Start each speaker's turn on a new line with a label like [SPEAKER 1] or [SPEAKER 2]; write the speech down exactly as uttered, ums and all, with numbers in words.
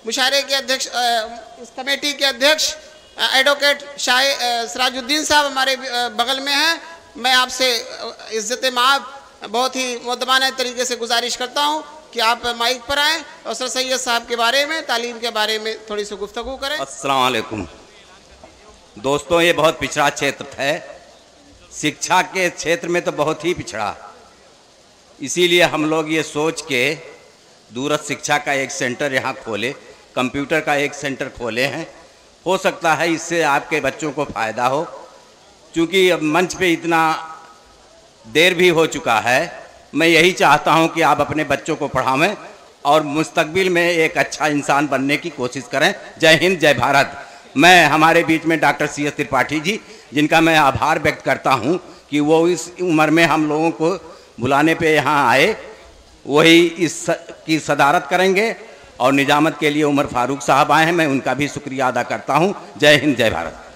[SPEAKER 1] मुशायरे के अध्यक्ष, इस कमेटी के अध्यक्ष एडवोकेट शाहिद सिराजुद्दीन साहब हमारे बगल में हैं। मैं आपसे इज्जत माब बहुत ही मुद्दमाना तरीके से गुजारिश करता हूं कि आप माइक पर आएँ और सर सैयद साहब के बारे में, तालीम के बारे में थोड़ी सी गुफ्तगू करें।
[SPEAKER 2] अस्सलाम वालेकुम दोस्तों, ये बहुत पिछड़ा क्षेत्र है, शिक्षा के क्षेत्र में तो बहुत ही पिछड़ा। इसीलिए हम लोग ये सोच के दूरस्थ शिक्षा का एक सेंटर यहाँ खोले, कंप्यूटर का एक सेंटर खोले हैं। हो सकता है इससे आपके बच्चों को फ़ायदा हो, क्योंकि अब मंच पे इतना देर भी हो चुका है। मैं यही चाहता हूँ कि आप अपने बच्चों को पढ़ावें और मुस्तकबिल में एक अच्छा इंसान बनने की कोशिश करें। जय हिंद, जय भारत। मैं हमारे बीच में doctor C S Tripathi ji, जिनका मैं आभार व्यक्त करता हूँ कि वो इस उम्र में हम लोगों को बुलाने पे यहाँ आए, वही इस की सदारत करेंगे। और निजामत के लिए उमर फारूक साहब आए हैं, मैं उनका भी शुक्रिया अदा करता हूँ। जय हिंद, जय भारत।